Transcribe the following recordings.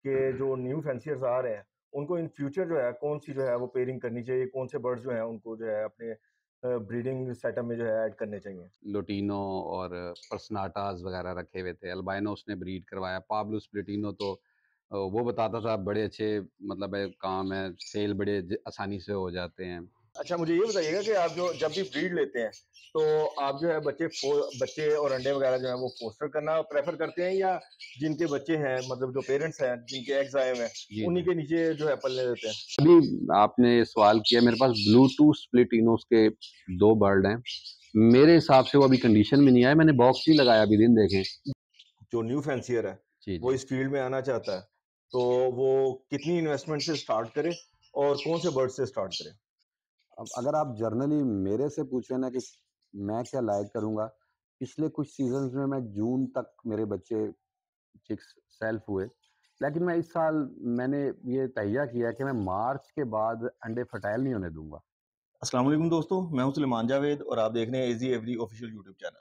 कि जो new fanciers आ रहे हैं, उनको इन फ्यूचर जो है कौन-सी जो है वो पेयरिंग करनी चाहिए? कौन से बर्ड्स जो हैं उनको जो है अपने ब्रीडिंग सेटअप में जो है ऐड करने चाहिए? लुटिनो और पर्सनाटास वगैरह रखे हुए थे। अल्बाइनो उसने ब्रीड करवाया। पाब्लो स्प्लिटिनो तो वो बताता था बड़े अच्छे मतलब है काम है, सेल बड़े आसानी से हो जाते हैं। अच्छा, मुझे ये बताइएगा कि आप जो जब भी ब्रीड लेते हैं, तो आप जो है बच्चे और अंडे वगैरह जो है वो फोस्टर करना प्रेफ़र करते हैं या जिनके बच्चे हैं मतलब जो पेरेंट्स हैं, जिनके एग्स आए हुए हैं, जी, उन्हीं जी। के नीचे जो है पलने देते हैं? अभी आपने सवाल किया, मेरे पास ब्लू-टूथ स्प्लिटिनोस के 2 बर्ड हैं। मेरे हिसाब से वो अभी कंडीशन में नहीं आए, मैंने बॉक्स नहीं लगाया अभी, दिन देखें। जो न्यू फैंसियर है, जी, वो जी। इस फील्ड में आना चाहता है, तो वो कितनी इन्वेस्टमेंट से स्टार्ट करे और कौन से बर्ड से स्टार्ट करे? अब अगर आप जर्नली मेरे से पूछे ना कि मैं क्या लाइक करूँगा, पिछले कुछ सीज़न्स में मैं जून तक मेरे बच्चे चिक्स सेल्फ हुए। लेकिन मैं इस साल मैंने ये तहैया किया कि मैं मार्च के बाद अंडे फर्टाइल नहीं होने दूँगा। अस्सलाम वालेकुम दोस्तों, मैं हूं सुलेमान जावेद और आप देख रहे हैं easy every official YouTube channel.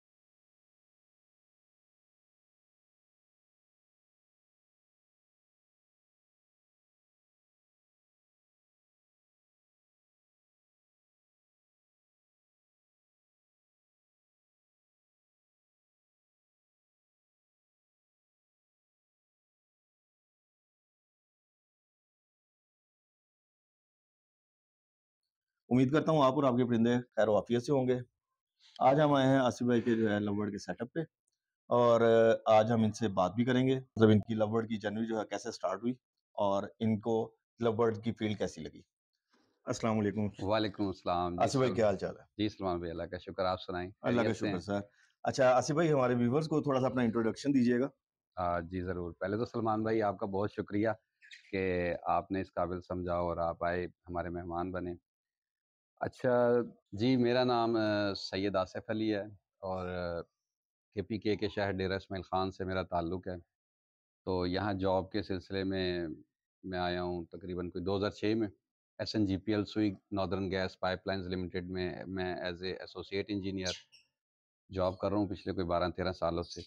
उम्मीद करता हूँ आप और आपके परिंदे खैर वाफियत से होंगे। आज हम आए हैं आसिफ भाई के जो है लव बर्ड के सेटअप पे और आज हम इनसे बात भी करेंगे, मतलब इनकी लव बर्ड की जर्नी जो है कैसे स्टार्ट हुई और इनको लव बर्ड की फील्ड कैसी लगी। अस्सलाम वालेकुम। वालेकुम अस्सलाम। जी आसिफ भाई सर। क्या हाल चाल है? जी सलमान भाई, अल्लाह का शुक्र, आप सुनाएँ, अल्लाह का खैरियत से शुक्र हैं? सर। अच्छा आसिफ भाई, हमारे व्यूवर्स को थोड़ा सा अपना इंट्रोडक्शन दीजिएगा। जी ज़रूर। पहले तो सलमान भाई आपका बहुत शुक्रिया कि आपने इस काबिल समझा और आप आए, हमारे मेहमान बने। अच्छा, जी मेरा नाम सैयद आसिफ़ अली है और केपीके के शहर डेरा इस्माइल ख़ान से मेरा ताल्लुक़ है। तो यहाँ जॉब के सिलसिले में मैं आया हूँ तकरीबन कोई 2006 में। एसएनजीपीएल सुई नॉर्दर्न गैस पाइपलाइन्स लिमिटेड में मैं as a associate engineer job कर रहा हूँ पिछले कोई 12-13 सालों से।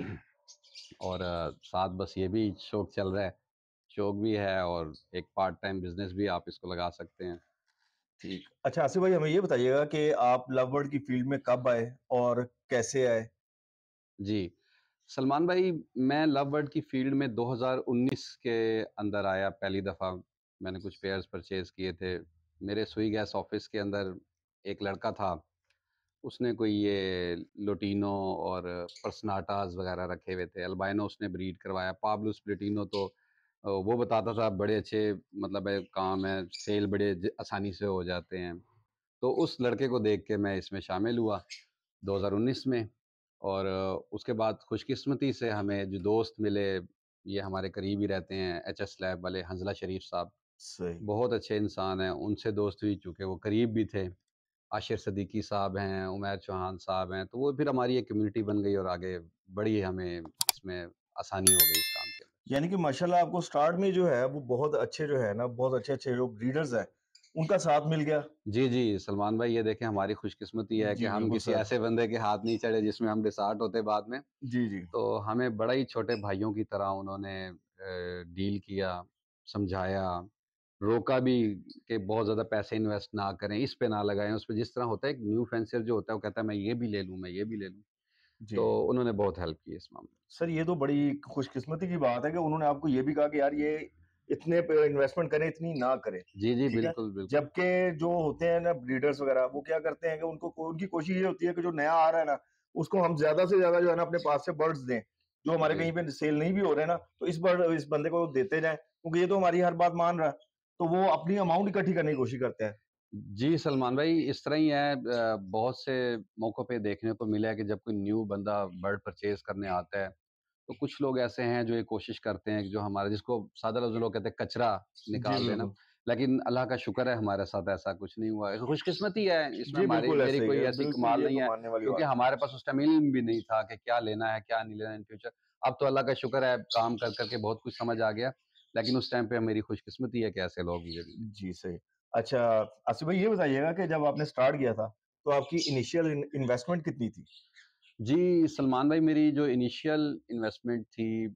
और साथ बस ये भी शौक चल रहा है, शौक भी है और एक पार्ट टाइम बिज़नेस भी आप इसको लगा सकते हैं। ठीक। अच्छा आसिफ भाई, हमें ये बताइएगा कि आप लव बर्ड की फील्ड में कब आए और कैसे आए? जी, सलमान भाई, मैं लव बर्ड की फ़ील्ड में 2019 के अंदर आया पहली दफ़ा। मैंने कुछ पेयर्स परचेज़ किए थे। मेरे सुई गैस ऑफ़िस के अंदर एक लड़का था, उसने कोई ये लुटिनो और पर्सनाटास वग़ैरह रखे हुए थे। अल्बाइनो उसने ब्रीड करवाया। पाब्लो स्प्लिटिनो तो वो बताता था बड़े अच्छे मतलब है काम है, सेल बड़े आसानी से हो जाते हैं। तो उस लड़के को देख के मैं इसमें शामिल हुआ 2019 में और उसके बाद खुशकिस्मती से हमें जो दोस्त मिले, ये हमारे करीब ही रहते हैं, एचएस लैब वाले हंज़ला शरीफ साहब, सही। बहुत अच्छे इंसान हैं, उनसे दोस्त हुई चूँकि वो करीब भी थे। आशिर सिद्दीकी साहब हैं, उमैर चौहान साहब हैं, तो वो फिर हमारी एक कम्युनिटी बन गई और आगे बड़ी हमें इसमें आसानी हो गई इस काम के अंदर। यानी कि माशाल्लाह आपको स्टार्ट में जो है वो बहुत अच्छे जो है ना, बहुत अच्छे-अच्छे जो ब्रीडर्स हैं, उनका साथ मिल गया। जी, जी, सलमान भाई ये देखें हमारी खुशकिस्मती है कि जी, हम बिल्कुल किसी सर। ऐसे बंदे के हाथ नहीं चढ़े जिसमें हम डिसहार्ट होते बाद में। जी, जी। तो हमें बड़ा ही छोटे भाइयों की तरह उन्होंने डील किया, समझाया, रोका भी कि बहुत ज़्यादा पैसे इन्वेस्ट ना करें, इस पे ना लगाएँ, उस पे जिस तरह होता है एक न्यू फैंसियर जो होता है वो कहता है मैं ये भी ले लूँ, मैं ये भी ले लूँ। जी। तो उन्होंने बहुत हेल्प की इस मामले में। सर ये तो बड़ी खुशकिस्मती की बात है कि उन्होंने आपको ये भी कहा कि यार ये इतने पे इन्वेस्टमेंट करें, इतनी ना करें, जी, जी, ठीक है? बिल्कुल, बिल्कुल। जबकि जो होते हैं ना ब्रीडर्स वगैरह, वो क्या करते हैं कि उनकी कोशिश ये होती है कि जो नया आ रहा है ना, उसको हम ज़्यादा से ज़्यादा जो है ना अपने पास से बर्ड्स दें, जो हमारे जी। कहीं पे सेल नहीं भी हो रहे हैं ना, तो इस बंदे को देते जाएँ, क्योंकि ये तो हमारी हर बात मान रहा है। तो वो अपनी अमाउंट इकट्ठी करने की कोशिश करते हैं। जी, सलमान भाई इस तरह ही है बहुत से मौकों पे देखने को मिला है कि जब कोई न्यू बंदा बर्ड परचेज़ करने आता है, तो कुछ लोग ऐसे हैं जो ये कोशिश करते हैं कि जो हमारा जिसको सादा लफ्ज़ में लोग कहते हैं कचरा जी, निकाल देना। बिल्कुल। लेकिन अल्लाह का शुक्र है हमारे साथ ऐसा कुछ नहीं हुआ है। खुशकिस्मती है, इसमें जी, हमारी बिल्कुल मेरी ऐसे ही कोई है। ऐसी बिल्कुल, कमाल ये नहीं तो है, मानने वाली क्योंकि बात है। हमारे पास उस टाइम इल्म भी नहीं था कि क्या लेना है, क्या नहीं लेना इन फ्यूचर। अब तो अल्लाह का शुक्र है, काम कर कर के बहुत कुछ समझ आ गया, लेकिन उस टाइम पे मेरी खुशकिस्मती है कि ऐसे लोग मुझे मिले। जी, सही। अच्छा, आसिफ भाई ये बताइएगा कि जब आपने स्टार्ट किया था, तो आपकी इनिशियल इन्वेस्टमेंट कितनी थी? जी, सलमान भाई मेरी जो इनिशियल इन्वेस्टमेंट थी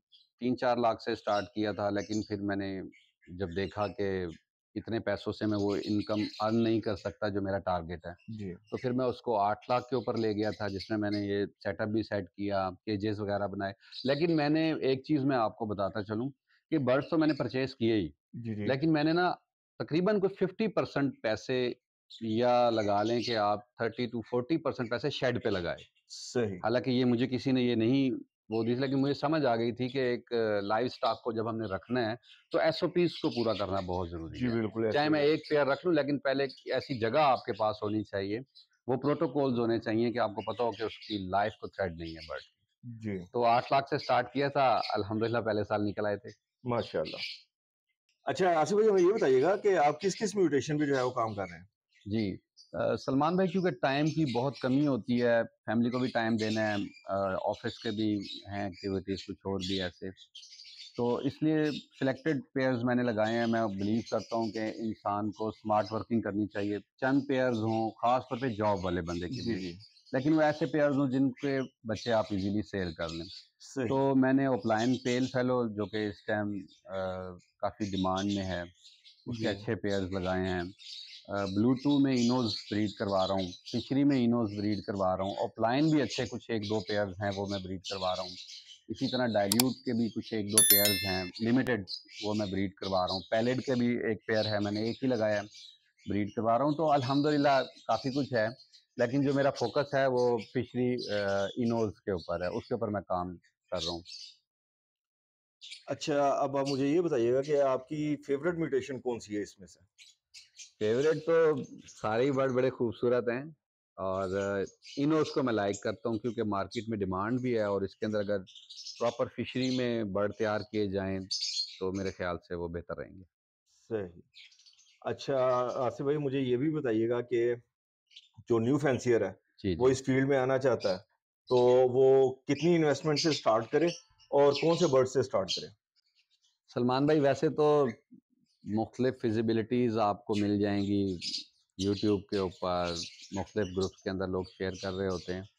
3-4 लाख से स्टार्ट किया था, लेकिन फिर मैंने जब देखा कि इतने पैसों से मैं वो इनकम अर्न नहीं कर सकता जो मेरा टारगेट है, जी, तो फिर मैं उसको 8 लाख के ऊपर ले गया था, जिसमें मैंने ये सेटअप भी सेट किया, केजेस वगैरह बनाए। लेकिन मैंने एक चीज़ मैं आपको बताता चलूँ कि बर्ड्स तो मैंने परचेज़ किए ही, जी, जी। लेकिन मैंने ना तकरीबन कुछ 50% पैसे, या लगा लें कि आप 30 टू 40% पैसे शेड पे लगाए। सही। हालाँकि ये मुझे किसी ने ये नहीं वो दी थी, लेकिन मुझे समझ आ गई थी कि एक लाइव स्टॉक को जब हमने रखना है, तो एसओपीज़ को पूरा करना बहुत ज़रूरी जी, है। बिल्कुल चाहे ऐसे ही मैं है। 1 पेयर रख लूँ, लेकिन पहले एक ऐसी जगह आपके पास होनी चाहिए, वो प्रोटोकॉल्स होने चाहिए कि आपको पता हो कि उसकी लाइफ़ को थ्रेट नहीं है बर्ड की। जी, तो 8 लाख से स्टार्ट किया था, अल्हम्दुलिल्लाह पहले साल निकल आए थे। माशाल्लाह। अच्छा आसिफ भाई हमें ये बताइएगा कि आप किस-किस म्यूटेशन पे जो है वो काम कर रहे हैं? जी। सलमान भाई, क्योंकि टाइम की बहुत कमी होती है, फैमिली को भी टाइम देना है, ऑफ़िस के भी हैं एक्टिविटीज़ कुछ और भी ऐसे। तो इसलिए सिलेक्टेड पेयर्स मैंने लगाए हैं। मैं बिलीव करता हूँ कि इंसान को स्मार्ट वर्किंग करनी चाहिए। चंद पेयर्स हों, ख़ास तौर पे जॉब वाले बंदे के जी, लिए। जी। लेकिन वो ऐसे पेयर्स हों जिनके बच्चे आप इज़िली सेल कर लें। तो सही। मैंने ओपलाइन पेल फेलो, जो कि इस टाइम काफ़ी डिमांड में है, उसके जी, अच्छे पेयर्स लगाए हैं। ब्लू-टू में इनोज़ ब्रीड करवा रहा हूँ, फिशरी में इनोज़ ब्रीड करवा रहा हूँ, ऑफलाइन भी अच्छे कुछ 1-2 पेयर्स हैं, वो मैं ब्रीड करवा रहा हूँ। इसी तरह डाइल्यूट के भी कुछ 1-2 पेयर्स हैं, लिमिटेड, वो मैं ब्रीड करवा रहा हूँ। पैलेट के भी 1 पेयर है, मैंने 1 ही लगाया है, ब्रीड करवा रहा हूँ। तो अल्हम्दुलिल्लाह काफ़ी कुछ है, लेकिन जो मेरा फ़ोकस है वो फिशरी इनोज़ के ऊपर है, उसके ऊपर मैं काम कर रहा हूँ। अच्छा अब आप मुझे ये बताइएगा कि आपकी फ़ेवरेट म्यूटेशन कौन-सी है इसमें से? फेवरेट तो सारे ही बर्ड बड़े खूबसूरत हैं, और इनोज़ को मैं लाइक करता हूँ क्योंकि मार्केट में डिमांड भी है, और इसके अंदर अगर प्रॉपर फिशरी में बर्ड तैयार किए जाएँ, तो मेरे ख़्याल से वो बेहतर रहेंगे। सही। अच्छा आसिफ भाई मुझे ये भी बताइएगा कि जो न्यू फैंसियर है, जी, वो जी। इस फ़ील्ड में आना चाहता है, तो वो कितनी इन्वेस्टमेंट से स्टार्ट करे और कौन से बर्ड से स्टार्ट करे? सलमान भाई, वैसे तो मुख़्तलिफ़ फ़िज़िबिलिटीज़ आपको मिल जाएँगी यूट्यूब के ऊपर, मुख़्तलिफ़ ग्रुप्स के अंदर लोग शेयर कर रहे होते हैं।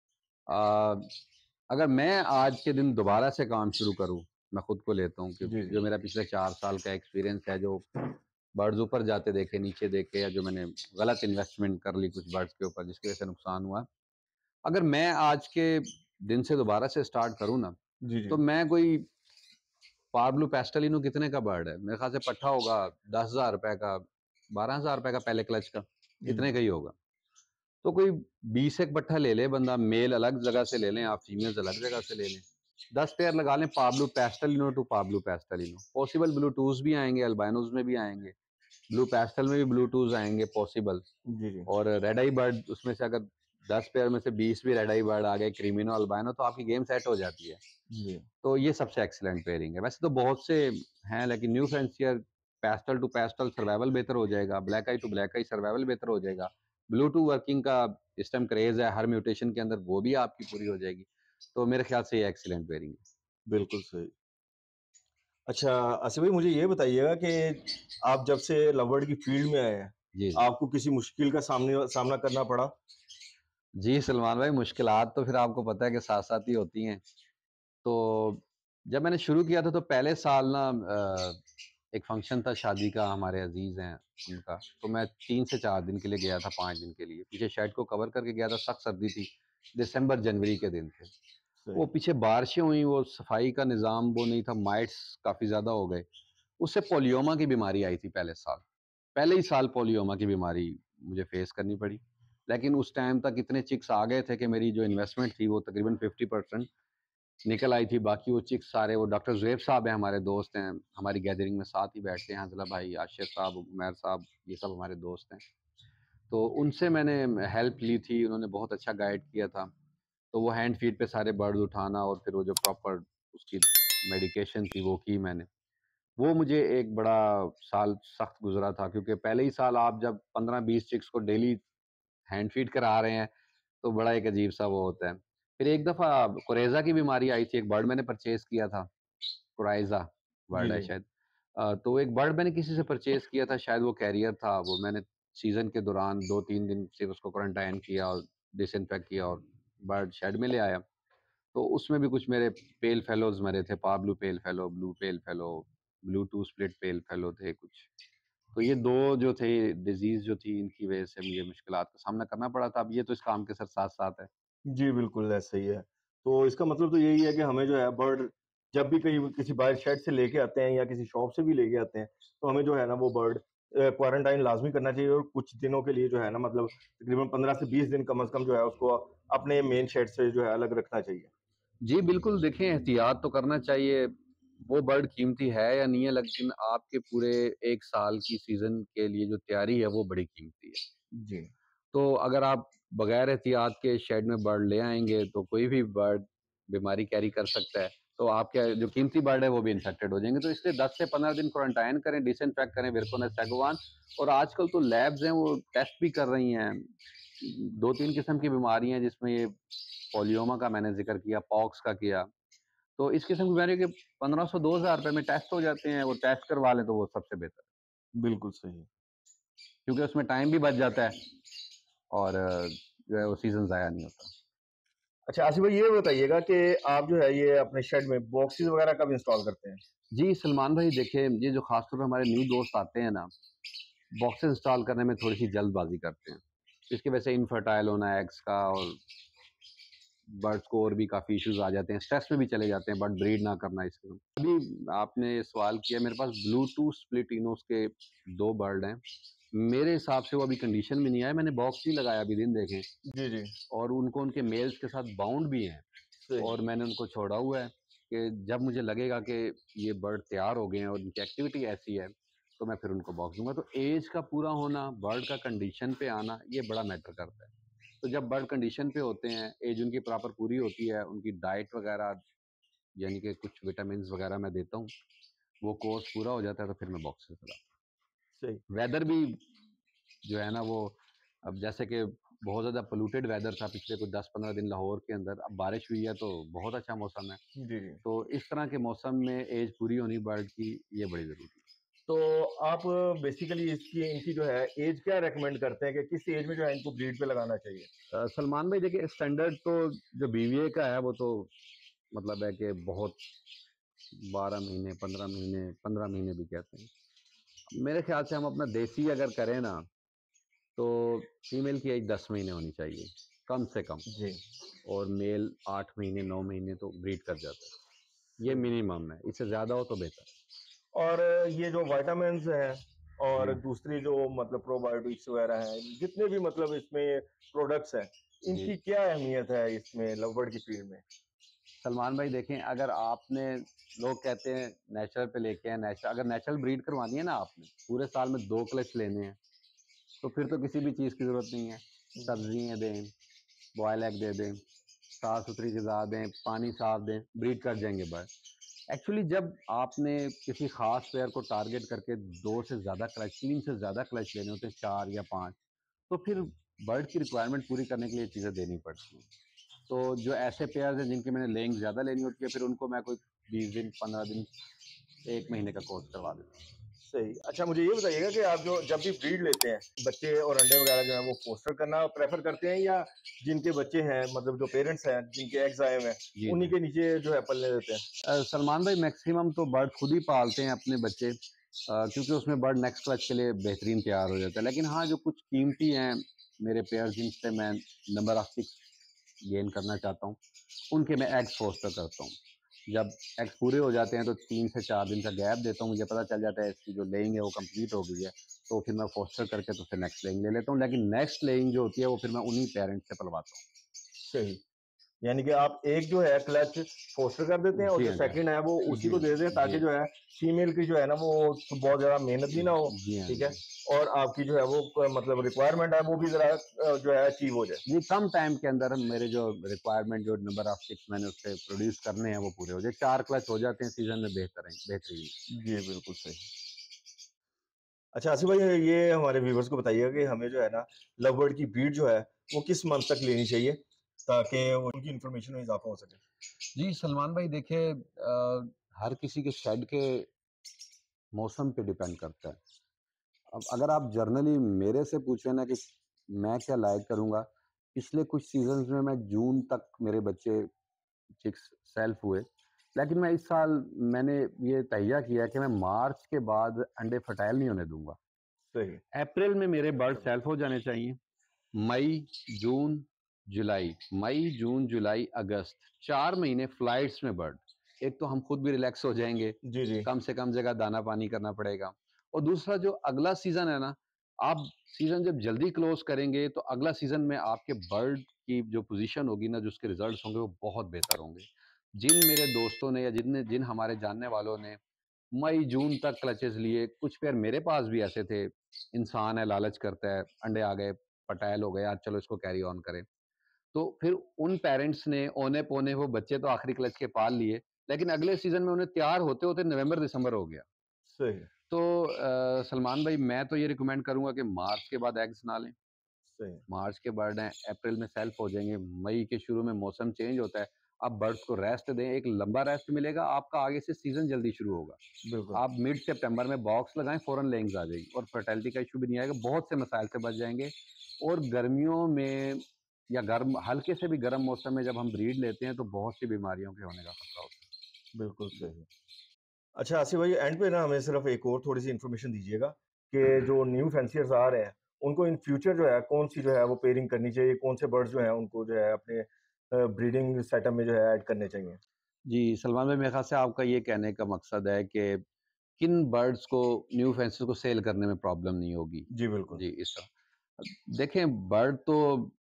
अ, अगर मैं आज के दिन दोबारा से काम शुरू करूँ, मैं खुद को लेता हूँ कि जी, जी। जो मेरा पिछले 4 साल का एक्सपीरियंस है, जो बर्ड्स ऊपर जाते देखे, नीचे देखे, या जो मैंने गलत इन्वेस्टमेंट कर ली कुछ बर्ड्स के ऊपर जिसकी वज़ह से नुकसान हुआ। अगर मैं आज के दिन से दोबारा से स्टार्ट करूँ ना, जी, जी। तो मैं कोई पाब्लो पेस्टेलिनो कितने का बर्ड है? मेरे ख़्याल से पट्ठा होगा ₹10,000 का, ₹12,000 का पहले क्लच का, जी, इतने का ही होगा। तो कोई 20 एक पट्ठा ले ले बंदा, मेल अलग जगह से ले लें, आप फीमेल्स अलग जगह से ले लें। 10 पेयर लगा लें, Pablo pastelino to Pablo pastelino. Possible bluetooth भी आएँगे, अल्बाइनोज़ में भी आएँगे, ब्लू पेस्टल में भी ब्लूटूथ आएँगे पॉसिबल। जी, जी। और रेड आई बर्ड, उसमें से अगर 10 पेयर में से 20 भी रेड आई बर्ड आ गए, क्रीमिनो, अल्बाइनो, तो आपकी गेम सेट हो जाती है। जी, तो ये सबसे एक्सीलेंट पेयरिंग है। वैसे तो बहुत से हैं, लेकिन new frontier, pastel to pastel survival बेहतर हो जाएगा, black eye to black eye survival बेहतर हो जाएगा। ब्लू टू वर्किंग का इस टाइम क्रेज़ है हर म्यूटेशन के अंदर, वो भी आपकी पूरी हो जाएगी। तो मेरे ख्याल से ये एक्सीलेंट पेयरिंग है। बिल्कुल सही। अच्छा आसिफ भाई मुझे ये बताइएगा कि आप जब से लव की फ़ील्ड में आए हैं, जी, जी। आपको किसी मुश्किल का सामना करना पड़ा? जी, सलमान भाई, मुश्किलात तो फिर आपको पता है कि साथ-साथ ही होती हैं। तो जब मैंने शुरू किया था, तो पहले साल ना एक फंक्शन था शादी का, हमारे अज़ीज़ हैं उनका, तो मैं 3 से 4 दिन के लिए गया था, 5 दिन के लिए। पीछे शेड को कवर करके गया था, सख्त सर्दी थी, दिसंबर जनवरी के दिन थे। वो सही। पीछे बारिशें हुई, वो सफाई का निज़ाम वो नहीं था, माइट्स काफ़ी ज़्यादा हो गए। उससे पोलियोमा की बीमारी आई थी पहले साल। पहले ही साल पोलियोमा की बीमारी मुझे फ़ेस करनी पड़ी। लेकिन उस टाइम तक इतने चिक्स आ गए थे कि मेरी जो इन्वेस्टमेंट थी वो तकरीबन 50% निकल आई थी। बाकी वो चिक्स सारे, वो डॉक्टर ज़ुहैब साहब हैं, हमारे दोस्त हैं, हमारी गैदरिंग में साथ ही बैठते हैं, हांज़ला भाई, आशिर साहब, उमैर साहब, ये सब हमारे दोस्त हैं। तो उनसे मैंने हेल्प ली थी, उन्होंने बहुत अच्छा गाइड किया था। तो वो हैंड फीड पे सारे बर्ड्स उठाना, और फिर वो जो प्रॉपर उसकी मेडिकेशन थी वो की मैंने। वो मुझे एक बड़ा साल सख्त गुज़रा था, क्योंकि पहले ही साल आप जब 15-20 चिक्स को डेली हैंड फीड करा रहे हैं, तो बड़ा एक अजीब-सा वो होता है। फिर एक दफ़ा कोरेज़ा की बीमारी आई थी, एक बर्ड मैंने परचेज़ किया था, कोराइज़ा जी, बर्ड है जी। शायद। तो एक बर्ड मैंने किसी से परचेज़ किया था, शायद वो कैरियर था, वो मैंने सीज़न के दौरान 2-3 दिन सिर्फ़ उसको क्वारंटाइन किया और डिसइन्फेक्ट किया, और बर्ड शेड में ले आया। तो उसमें भी कुछ मेरे पेल फेलोज़ मरे थे, Pablo pale fallow, blue pale fallow, blue to split pale fallow थे कुछ। तो ये 2 जो थे डिज़ीज़ जो थी इनकी वज़ह से मुझे मुश्किलात का सामना करना पड़ा था। अब ये तो इस काम के साथ-साथ है। जी, बिल्कुल ऐसा ही है। तो इसका मतलब तो यही है कि हमें जो है बर्ड जब भी कहीं किसी बाहर शेड से लेके आते हैं या किसी शॉप से भी लेके आते हैं, तो हमें जो है ना वो बर्ड क्वारंटाइन लाज़मी करना चाहिए और कुछ दिनों के लिए जो है ना मतलब तकरीबन 15 से 20 दिन कम से कम जो है उसको अपने मेन शेड से जो है अलग रखना चाहिए। जी, बिल्कुल देखें एहतियात तो करना चाहिए। वो बर्ड कीमती है या नहीं है लेकिन आपके पूरे 1 साल की सीज़न के लिए जो तैयारी है वो बड़ी कीमती है। जी, तो अगर आप बगैर एहतियात के शेड में बर्ड ले आएँगे तो कोई भी बर्ड बीमारी कैरी कर सकता है। तो आपके जो कीमती बर्ड है वो भी इन्फेक्टेड हो जाएँगे। तो इसलिए 10 से 15 दिन क्वारंटाइन करें, डिसइन्फेक्ट करें विरकोनिस, सागवान और आजकल तो लैब्स हैं वो टेस्ट भी कर रही हैं। 2-3 किस्म की बीमारी हैं जिसमें ये पोलियोमा का मैंने ज़िक्र किया, पॉक्स का किया। तो इस किस्म की बीमारी के 1500-2000 रुपए में टेस्ट हो जाते हैं, वो टेस्ट करवा लें तो वो सबसे बेहतर है। बिल्कुल सही। क्योंकि उसमें टाइम भी बच जाता है और जो है वो सीज़न ज़ाया नहीं होता। अच्छा आसिफ भाई ये बताइएगा कि आप जो है ये अपने शेड में बॉक्सेस वगैरह कब इंस्टॉल करते हैं? जी, सलमान भाई देखिए, ये जो ख़ास तौर पे हमारे न्यू दोस्त आते हैं ना, बॉक्सेस इंस्टॉल करने में थोड़ी-सी जल्दबाज़ी करते हैं। इसकी वजह से इनफर्टाइल होना एग्स का और बर्ड्स को और भी काफ़ी इश्यूज़ आ जाते हैं, स्ट्रेस में भी चले जाते हैं, बर्ड ब्रीड ना करना इसके। अभी आपने सवाल किया मेरे पास ब्लू-टूथ स्प्लिट इनोस के 2 बर्ड हैं। मेरे हिसाब से वो अभी कंडीशन में नहीं आए, मैंने बॉक्स ही लगाया अभी दिन देखें जी, जी। और उनको उनके मेल्स के साथ बाउंड भी हैं सही। और मैंने उनको छोड़ा हुआ है कि जब मुझे लगेगा कि ये बर्ड तैयार हो गए हैं और इनकी एक्टिविटी ऐसी है, तो मैं फिर उनको बॉक्स दूँगा। तो ऐज का पूरा होना, बर्ड का कंडीशन पे आना, ये बड़ा मैटर करता है। तो जब बर्ड कंडीशन पे होते हैं, एज उनकी प्रॉपर पूरी होती है, उनकी डाइट वगैरह यानी कि कुछ विटामिन्स वगैरह मैं देता हूँ, वो कोर्स पूरा हो जाता है तो फिर मैं बॉक्सेस लगाता सही। हूँ। वेदर भी जो है ना वो अब जैसे कि बहुत ज़्यादा पोल्यूटेड वेदर था पिछले कुछ 10-15 दिन लाहौर के अंदर, अब बारिश हुई है तो बहुत अच्छा मौसम है। जी, जी। तो इस तरह के मौसम में एज पूरी होनी बर्ड की ये बड़ी ज़रूरी है। तो आप बेसिकली इसकी इनकी जो है एज क्या रिकमेंड करते हैं कि किस एज में जो है इनको ब्रीड पे लगाना चाहिए? सलमान भाई देखिए स्टैंडर्ड तो जो बीवीए का है वो तो मतलब है कि बहुत 12 महीने, 15 महीने, 15 महीने भी कहते हैं। मेरे ख़्याल से हम अपना देसी अगर करें ना, तो फीमेल की एज 10 महीने होनी चाहिए, कम से कम जी। और मेल 8 महीने, 9 महीने तो ब्रीड कर जाता है। ये सही। मिनिमम है, इससे ज़्यादा हो तो बेहतर है। और ये जो विटामिन्स हैं और जी, दूसरी जो मतलब प्रोबायोटिक्स वगैरह हैं, जितने भी मतलब इसमें प्रोडक्ट्स हैं, जी। इनकी क्या अहमियत है इसमें लवबर्ड की फील्ड में? सलमान भाई देखें अगर आपने लोग कहते हैं नेचुरल पे लेके आएँ नेचुरल अगर नेचुरल ब्रीड करवानी है ना आपने, पूरे साल में 2 क्लच लेने हैं, तो फिर तो किसी भी चीज़ की ज़रूरत नहीं है। सब्ज़ियाँ दें, बॉयल एग दे दें, साफ़-सुथरी ग़िज़ा दें, पानी साफ़ दें, ब्रीड कर जाएँगे बर्ड। एक्चुअली जब आपने किसी ख़ास पेयर को टारगेट करके 2 से ज़्यादा क्लच 3 से ज़्यादा क्लच लेने होते हैं, 4 या 5 तो फिर बर्ड की रिक्वायरमेंट पूरी करने के लिए ये चीज़ें देनी पड़ती हैं। तो जो ऐसे पेयर्स हैं जिनकी मैंने लेंथ ज़्यादा लेनी होती है, फिर उनको मैं कोई 20 दिन, 15 दिन, 1 महीने का कोर्स करवा देता हूँ। सही। अच्छा मुझे ये बताइएगा कि आप जो जब भी ब्रीड लेते हैं, बच्चे और अंडे वगैरह जो हैं वो फोस्टर करना प्रेफ़र करते हैं या जिनके बच्चे हैं मतलब जो पेरेंट्स हैं, जिनके एग्स आए हुए हैं, जी, उन्हीं जी। के नीचे जो है पलने देते हैं? सलमान भाई मैक्सिमम तो बर्ड खुद ही पालते हैं अपने बच्चे क्योंकि उसमें बर्ड नेक्स्ट क्लच के लिए बेहतरीन तैयार हो जाता है। लेकिन हाँ, जो कुछ कीमती हैं मेरे पेयर्स जिनसे मैं नंबर ऑफ चिक्स गेन करना चाहता हूँ, उनके मैं एग्स फोस्टर करता हूँ। जब एग्स पूरे हो जाते हैं तो 3 से 4 दिन का गैप देता हूँ, मुझे पता चल जाता है इसकी जो लेइंग है वो कंप्लीट हो गई है, तो फिर मैं फोस्टर करके तो फिर नेक्स्ट लेइंग ले लेता हूँ। लेकिन नेक्स्ट लेइंग जो होती है वो फिर मैं उन्हीं पेरेंट्स से पलवाता हूँ। सही। यानी कि आप एक जो है क्लच फोस्टर कर देते हैं और जी जो हाँ, जी हाँ। सेकंड है वो उसी जी, को दे दें जी ताकि हाँ। जो है फीमेल की जो है ना वो बहुत ज़्यादा मेहनत भी ना हो, जी हाँ, ठीक है? जी। और आपकी जो है वो मतलब रिक्वायरमेंट है वो भी ज़रा जो है अचीव हो जाए। जी, कम टाइम के अंदर मेरे जो रिक्वायरमेंट जो नंबर ऑफ चिक्स मैंने उससे प्रोड्यूस करने हैं वो पूरे हो जाए। 4 क्लच हो जाते हैं सीज़न में बेहतरीन। जी, बिल्कुल सही। अच्छा आसिफ भाई ये हमारे व्यूअर्स को बताइएगा कि हमें जो है ना लव बर्ड की ब्रीड जो है वो किस मंथ तक लेनी चाहिए ताकि उनकी इन्फॉर्मेशन में इज़ाफ़ा हो सके? जी, सलमान भाई देखिए हर किसी के शेड के मौसम पे डिपेंड करता है। अब अगर आप जनरली मेरे से पूछे ना कि मैं क्या लाइक करूँगा, पिछले कुछ सीज़न्स में मैं जून तक मेरे बच्चे चिक्स सेल्फ हुए। लेकिन मैं इस साल मैंने ये तहिया किया कि मैं मार्च के बाद अंडे फर्टाइल नहीं होने दूंगा। सही। अप्रैल में मेरे बर्ड सेल्फ हो जाने चाहिए। मई, जून, जुलाई, मई, जून, जुलाई, अगस्त, 4 महीने फ्लाइट्स में बर्ड। एक तो हम खुद भी रिलैक्स हो जाएँगे, जी, जी। कम से कम जगह दाना-पानी करना पड़ेगा। और दूसरा जो अगला सीज़न है ना, आप सीज़न जब जल्दी क्लोज़ करेंगे, तो अगला सीज़न में आपके बर्ड की जो पोज़ीशन होगी ना, जो उसके रिज़ल्ट्स होंगे, वो बहुत बेहतर होंगे। जिन मेरे दोस्तों ने या जिन हमारे जानने वालों ने मई, जून तक क्लचेज़ लिए, कुछ पेयर मेरे पास भी ऐसे थे, इंसान है, लालच करता है, अंडे आ गए, फर्टाइल हो गए, आज चलो इसको कैरी ऑन करें। तो फिर उन पेरेंट्स ने औने-पौने वो बच्चे तो आखिरी क्लच के पाल लिए, लेकिन अगले सीज़न में उन्हें तैयार होते-होते नवंबर-दिसंबर हो गया। सही, तो सलमान भाई मैं तो ये रिकमेंड करूँगा कि मार्च के बाद एग्स ना लें। सही। मार्च के बर्ड हैं, अप्रैल में सेल्फ हो जाएँगे, मई के शुरू में मौसम चेंज होता है, आप बर्ड्स को रेस्ट दें, एक लंबा रेस्ट मिलेगा, आपका आगे से सीज़न जल्दी शुरू होगा। बिल्कुल। आप मिड सितंबर में बॉक्स लगाएँ, फ़ौरन लेग्स आ जाएगी और फर्टिलिटी का इश्यू भी नहीं आएगा, बहुत से मसाइल से बच जाएँगे। और गर्मियों में या गर्म हल्के से भी गर्म मौसम में जब हम ब्रीड लेते हैं, तो बहुत सी बीमारियों के होने का खतरा होता बिल्कुल है। जी। सही। अच्छा आसिफ भाई एंड पे ना हमें सिर्फ एक और थोड़ी-सी इन्फॉर्मेशन दीजिएगा कि जो न्यू फैंसियर्स आ रहे हैं, उनको इन फ्यूचर जो है कौन-सी जो है वो पेयरिंग करनी चाहिए? कौन से बर्ड्स जो हैं उनको जो है अपने ब्रीडिंग सेटअप में जो है ऐड करने चाहिए? जी, सलमान भाई मेरे ख़्याल से आपका ये कहने का मकसद है कि किन बर्ड्स को न्यू फेंसिस को सेल करने में प्रॉब्लम नहीं होगी। जी, बिल्कुल। जी, इस तरह। देखें बर्ड तो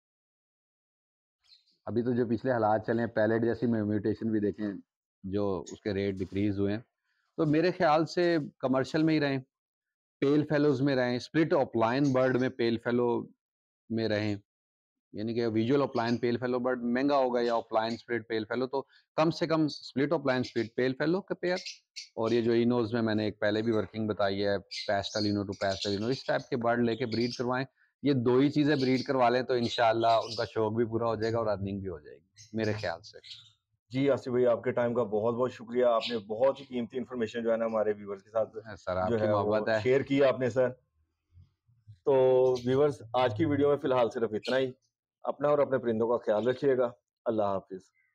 अभी तो जो पिछले हालात चले हैं, पैलेट जैसी म्यूटेशन भी देखें, जो उसके रेट डिक्रीज़ हुए हैं। तो मेरे ख़्याल से कमर्शियल में ही रहें, पेल फेलोज़ में रहें, स्प्लिट ऑफलाइन बर्ड में पेल फेलो में रहें। यानी कि visual offline pale fallow bird महँगा होगा या ऑफलाइन स्प्लिट पेल फेलो, तो कम से कम split offline split pale fallow का पेयर। और ये जो इनोज़ में मैंने एक पहले भी वर्किंग बताई है, पैस्टेलिनो टू पैस्टेलिनो, इस टाइप के बर्ड लेके ब्रीड करवाएँ। ये 2 ही चीज़ें ब्रीड करवा लें तो इंशाअल्लाह उनका शौक भी पूरा हो जाएगा और अर्निंग भी हो जाएगी, मेरे ख़्याल से। जी, आसिफ भाई आपके टाइम का बहुत-बहुत शुक्रिया। आपने बहुत ही कीमती इन्फॉर्मेशन जो है ना हमारे व्यूअर्स के साथ सर जो आपकी है वो मोहब्बत है। शेयर की आपने सर। तो व्यूअर्स आज की वीडियो में फ़िलहाल सिर्फ इतना ही। अपना और अपने परिंदों का ख़्याल रखिएगा। अल्लाह हाफ़िज़।